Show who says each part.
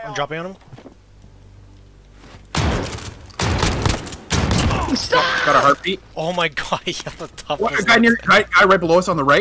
Speaker 1: I'm dropping on him.
Speaker 2: Got a heartbeat.
Speaker 1: Oh my god, yeah, the toughest.
Speaker 2: What, a guy right below us on the right.